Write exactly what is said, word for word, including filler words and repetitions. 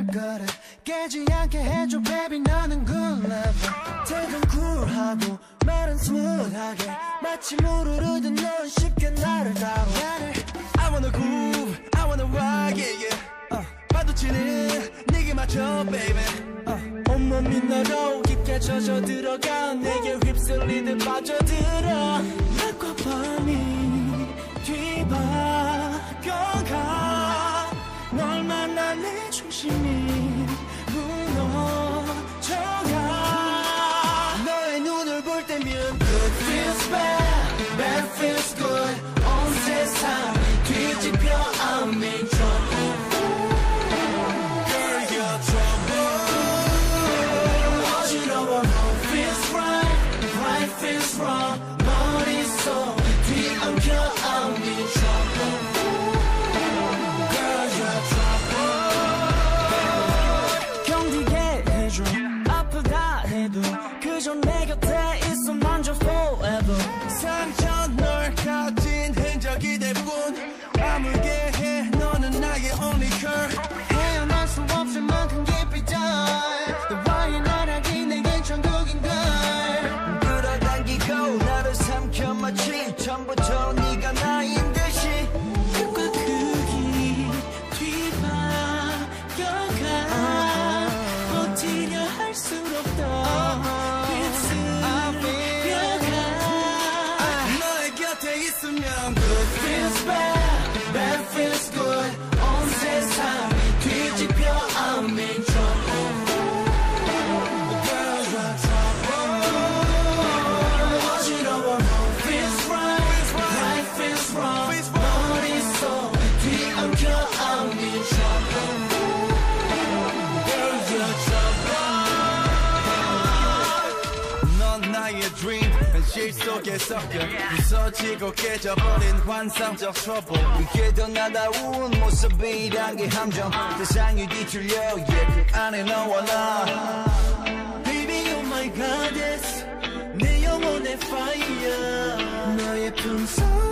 날 거래 깨지 않게 해줘 baby 너는 good level 태도는 쿨하고 말은 스무드하게 마치 물을 흐르듯 넌 쉽게 나를 다뤄 I wanna groove, I wanna rock, yeah, yeah. uh, 파도치는 네게 맞춰, baby. uh, 온몸이 너로 깊게 젖어 들어가 내게 휩쓸리듯 빠져들어 낮과 밤이 뒤바뀌어가 널 만나 내 중심이 무너져가 너의 눈을 볼 때면 Good feels bad, bad feels good 온 세상이 뒤집혀 I'm in trouble Girl you're trouble 어지러워 Wrong feels right, right feels wrong 머릿속 뒤엉켜 I'm in trouble Girl you're trouble 견디게 해줘 아프다 해도 그저 내 곁에 있어 먼저 forever 상처 널 가진 흔적이 대부분 아물게 해 너는 나의 only girl 헤어날 수 없을 만큼 깊이 dive 너와의 나락이 내겐 천국인걸 끌어당기고 나를 삼켜 마치 처음부터 네가 나인 듯이 빛과 크기 뒤바뀌어가 버티려 할수록 더 너의 곁에 있으면 Good feels bad, bad feels good 온 세상이 뒤집혀 I'm in trouble Girl you're trouble 어지러워 Wrong feels right, right feels wrong 머릿속 뒤엉켜 I'm in trouble Girl you're trouble 넌 나의 dream 현실 속에 섞여 부서지고 깨져버린 환상적 trouble 이게 더 나다운 모습이란 게 함정 세상이 뒤틀려 yeah, 그 안에 너와 나 Baby you're my goddess 내 영혼의 fire 너의 품속